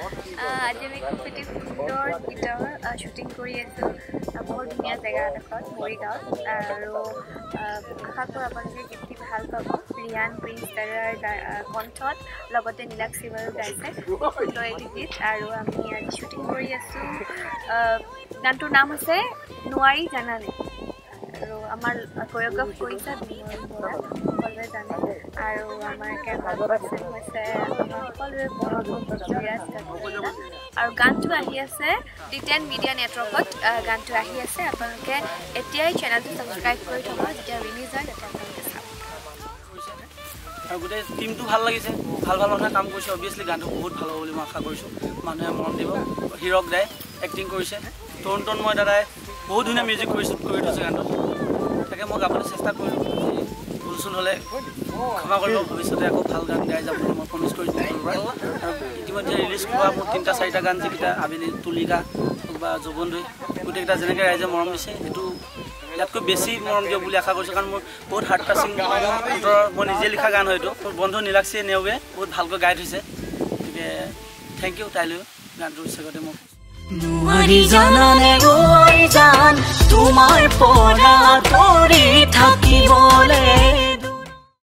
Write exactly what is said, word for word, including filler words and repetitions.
আজি আমি খুব এটি সুন্দৰ গীতৰ শ্বুটিং কৰি আছোঁ বহুত ধুনীয়া জেগা এডোখৰত মৰিগাঁৱত আৰু আশা কৰোঁ আপোনালোকে গীতটি ভাল পাব ৰিয়ান প্ৰিন্স দাদাৰ কণ্ঠত লগতে নীলাক্ষী বাৰু গাইছে সুন্দৰ এটি গীত আৰু আমি আজি শ্বুটিং কৰি আছোঁ গানটোৰ নাম হৈছে নুৱাৰী জানানে আৰু আমাৰ কোৰিঅগ্ৰাফ কৰিছে বিমল বৰা সকলোৱে জানে আৰু আমাৰ কেমেৰা পাৰ্চন হৈছে আমাৰ সকলোৱে পৃথ্বীৰাজ আৰু গানটো আহি আছে ডি টেন মিডিয়া নেটৱৰ্কত গানটো আহি আছে আপোনালোকে এতিয়াই চেনেলটো ছাবস্ক্ৰাইব কৰি থ'ব যেতিয়া ৰিলিজ হয় তেতিয়া আপোনালোকে চাব আৰু গোটেই টিমটো ভাল লাগিছে ভাল ভাল মানুহে কাম কৰিছে অবভিয়াছলি গানটো বহুত ভাল হ'ব বুলি মই আশা কৰিছোঁ মানুহে মৰম দিব হিৰক দাই এক্টিং কৰিছে তৰুণ তন্ময় দাদাই বহুত ধুনীয়া মিউজিক কৰিছে কৰি থৈছে গানটো তাকে মই গাবলৈ চেষ্টা কৰিলোঁ ভুল চুল হ'লে ক্ষমা কৰিব ভৱিষ্যতে আকৌ ভাল গান গাই যাবলৈ মই প্ৰমিছ কৰিছোঁ আৰু ইতিমধ্যে ৰিলিজ হোৱা মোৰ তিনিটা চাৰিটা গান যিকেইটা আবেলি তুলিকা বা যৌৱনদৈ গোটেইকেইটা যেনেকৈ ৰাইজে মৰম দিছে সেইটো ইয়াতকৈ বেছি মৰম দিয়ক বুলি আশা কৰিছোঁ কাৰণ মোৰ বহুত হাৰ্ট টাচিং ভিতৰৰ মই নিজে লিখা গান হয়তো মোৰ বন্ধু নীলাক্ষী নেওগে বহুত ভালকৈ গাই থৈছে গতিকে থেংক ইউ তাইলৈ গানটোৰ চেগতে মোক নুৱাৰী জানানে গৈ জান তোমাৰ পৰা দৌৰি থাকিবলৈ